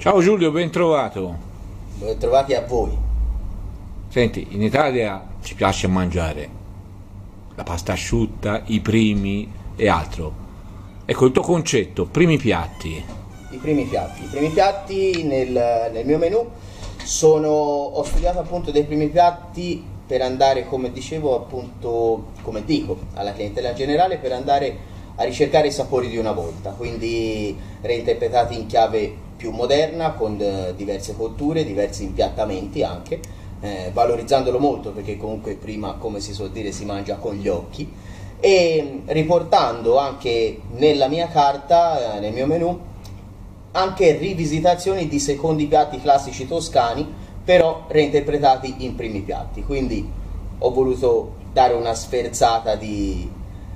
Ciao Giulio, ben trovato. Ben trovati a voi. Senti, in Italia ci piace mangiare la pasta asciutta, i primi e altro. Ecco il tuo concetto, primi piatti. I primi piatti nel mio menù ho studiato appunto dei primi piatti per andare, come dicevo appunto, come dico alla clientela in generale, per andare a ricercare i sapori di una volta, quindi reinterpretati in chiave più moderna, con diverse cotture, diversi impiattamenti anche, valorizzandolo molto perché comunque prima, come si suol dire, si mangia con gli occhi, e riportando anche nella mia carta, nel mio menù, anche rivisitazioni di secondi piatti classici toscani, però reinterpretati in primi piatti. Quindi ho voluto dare una sferzata di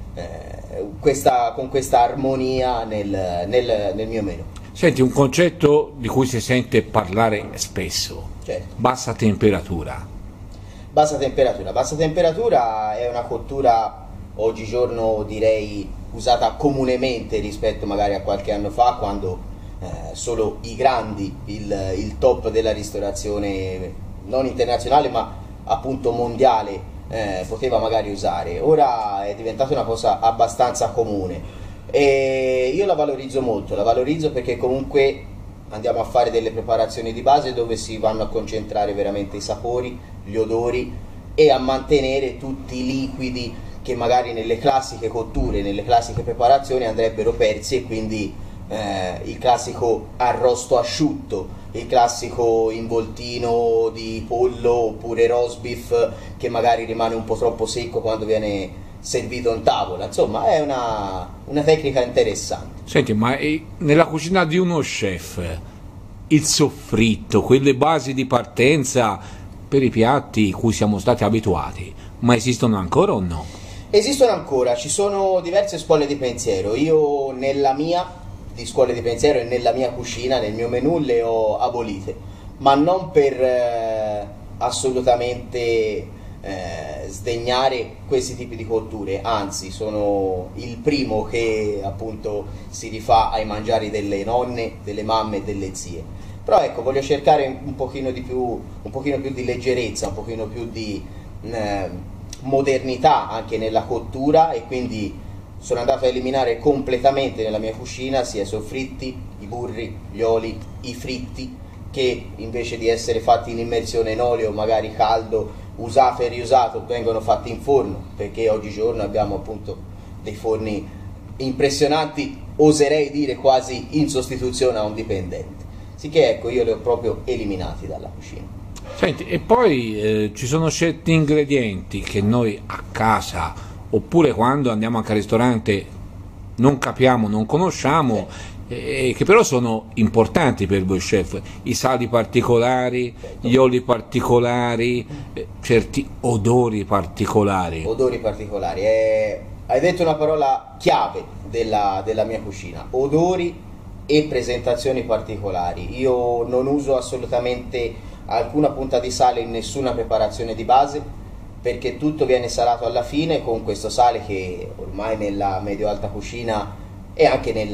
con questa armonia nel mio menù. Senti, un concetto di cui si sente parlare spesso, Certo. bassa temperatura. Bassa temperatura è una cottura oggigiorno direi usata comunemente rispetto magari a qualche anno fa, quando solo i grandi, il top della ristorazione non internazionale ma appunto mondiale poteva magari usare. Ora è diventata una cosa abbastanza comune e io la valorizzo perché comunque andiamo a fare delle preparazioni di base dove si vanno a concentrare veramente i sapori, gli odori e a mantenere tutti i liquidi che magari nelle classiche cotture, nelle classiche preparazioni andrebbero persi, e quindi il classico arrosto asciutto, il classico involtino di pollo oppure roast beef che magari rimane un po' troppo secco quando viene servito in tavola. Insomma, è una tecnica interessante. Senti, ma nella cucina di uno chef, il soffritto, quelle basi di partenza per i piatti cui siamo stati abituati, ma esistono ancora o no? Esistono ancora, ci sono diverse scuole di pensiero. Io nella mia di scuole di pensiero e nella mia cucina, nel mio menù, le ho abolite, ma non per assolutamente sdegnare questi tipi di cotture, anzi sono il primo che appunto si rifà ai mangiari delle nonne, delle mamme e delle zie. Però ecco, voglio cercare un pochino più di leggerezza, un pochino più di modernità anche nella cottura, e quindi sono andato a eliminare completamente nella mia cucina sia i soffritti, i burri, gli oli, i fritti, che invece di essere fatti in immersione in olio, magari caldo, usato e riusato, vengono fatti in forno, perché oggigiorno abbiamo appunto dei forni impressionanti, oserei dire quasi in sostituzione a un dipendente. Sicché ecco, io li ho proprio eliminati dalla cucina. Senti, e poi ci sono certi ingredienti che noi a casa, oppure quando andiamo anche al ristorante, non capiamo, non conosciamo, che però sono importanti per voi chef, i sali particolari, gli oli particolari, certi odori particolari. Hai detto una parola chiave della mia cucina: odori e presentazioni particolari. Io non uso assolutamente alcuna punta di sale in nessuna preparazione di base, perché tutto viene salato alla fine con questo sale che ormai nella medio-alta cucina e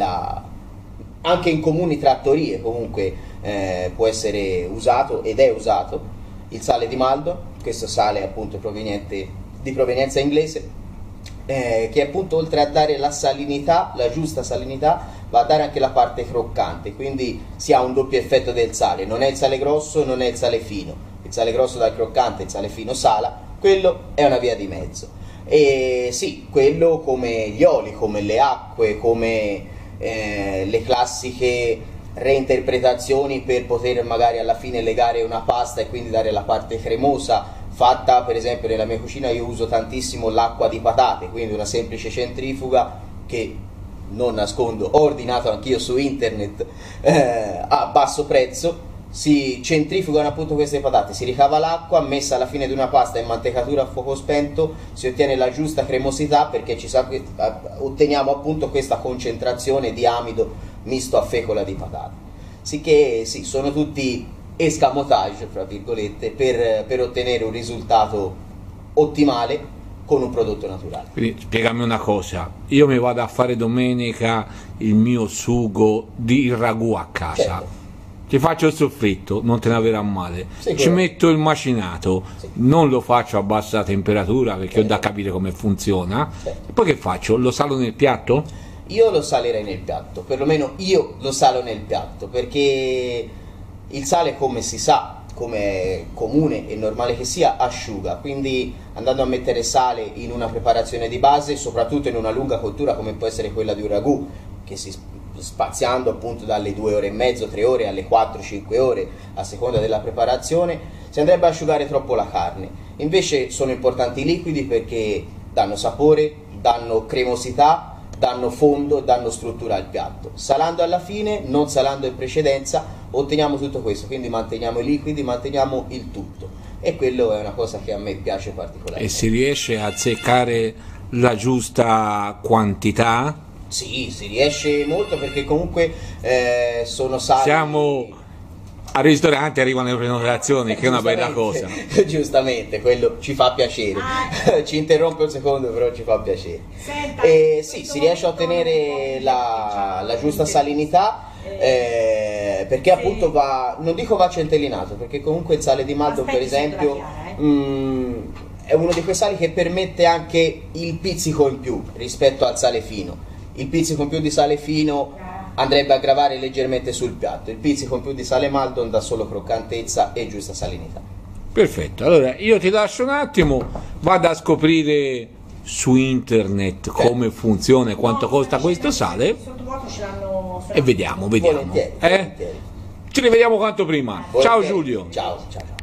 anche in comuni trattorie comunque può essere usato ed è usato, il sale di malto, questo sale appunto di provenienza inglese, che appunto oltre a dare la salinità, la giusta salinità, va a dare anche la parte croccante, quindi si ha un doppio effetto del sale, non è il sale grosso, non è il sale fino, il sale grosso dà il croccante, il sale fino sala, quello è una via di mezzo. E sì, quello come gli oli, come le acque, come le classiche reinterpretazioni per poter magari alla fine legare una pasta e quindi dare la parte cremosa, fatta per esempio nella mia cucina io uso tantissimo l'acqua di patate, quindi una semplice centrifuga che, non nascondo, ho ordinato anch'io su internet a basso prezzo. Si centrifugano appunto queste patate, si ricava l'acqua, messa alla fine di una pasta in mantecatura a fuoco spento, si ottiene la giusta cremosità, perché otteniamo appunto questa concentrazione di amido misto a fecola di patate. Sicché sì, sono tutti escamotage, fra virgolette, per ottenere un risultato ottimale con un prodotto naturale. Quindi spiegami una cosa, io mi vado a fare domenica il mio sugo di ragù a casa. Certo. Ti faccio il soffritto, non te ne verrà male. Ci metto il macinato, non lo faccio a bassa temperatura perché ho da capire come funziona. Poi che faccio? Lo salo nel piatto? Io lo salerei nel piatto, perlomeno io lo salo nel piatto, perché il sale, come si sa, come è comune e normale che sia, asciuga. Quindi andando a mettere sale in una preparazione di base, soprattutto in una lunga cottura come può essere quella di un ragù, che spaziando appunto dalle 2 ore e mezzo, 3 ore alle 4-5 ore a seconda della preparazione, si andrebbe a asciugare troppo la carne. Invece sono importanti i liquidi perché danno sapore, danno cremosità, danno fondo e danno struttura al piatto. Salando alla fine, non salando in precedenza, otteniamo tutto questo, quindi manteniamo i liquidi, manteniamo il tutto, e quello è una cosa che a me piace particolarmente. E si riesce a azzeccare la giusta quantità? Sì, si riesce molto perché comunque sono sali. Siamo al ristorante, arrivano le prenotazioni, che è una bella cosa. Giustamente, quello ci fa piacere. Ci interrompe un secondo, però ci fa piacere. Senta, Sì, si riesce a ottenere la giusta salinità. Perché appunto non dico va centellinato, perché comunque il sale di malto, per esempio, è uno di quei sali che permette anche il pizzico in più rispetto al sale fino. Il pizzico in più di sale fino andrebbe a gravare leggermente sul piatto, il pizzico in più di sale malto dà solo croccantezza e giusta salinità. Perfetto, allora io ti lascio un attimo, vado a scoprire su internet come funziona e quanto costa questo sale e vediamo. Volentieri. Ci rivediamo quanto prima. Ciao Giulio. Ciao.